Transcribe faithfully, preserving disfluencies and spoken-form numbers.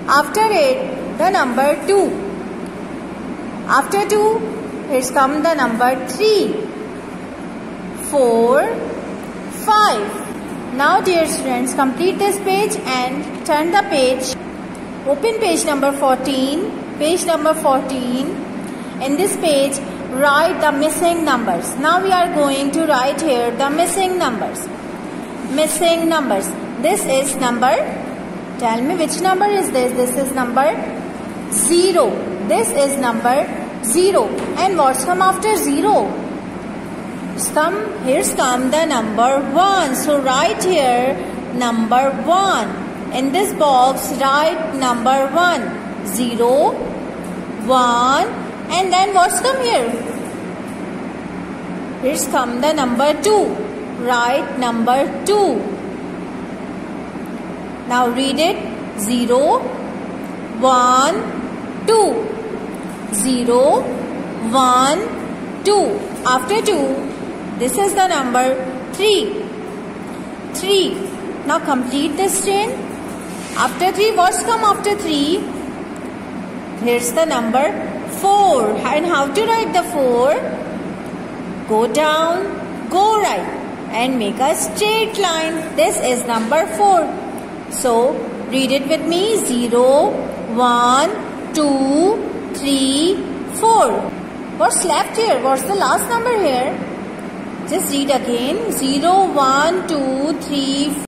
After it, the number two. After two, here's come the number three, four, five. Now dear students, complete this page and turn the page. Open page number fourteen. Page number fourteen. In this page, write the missing numbers. Now we are going to write here the missing numbers. Missing numbers. This is number. Tell me which number is this? This is number zero. This is number zero. And what's come after zero? Come, here's come the number one. So write here number one. In this box, write number one. Zero, one, and then what's come here? Here's come the number two. Write number two. Now read it. Zero, one, two. Zero, one, two. After two, this is the number three. Three. Now complete this chain. After three, what's come after three? Here's the number four. And how to write the four? Go down, go right, and make a straight line. This is number four. So read it with me. Zero, one, two, three, four. What's left here? What's the last number here? Just read again. Zero, one, two, three, four.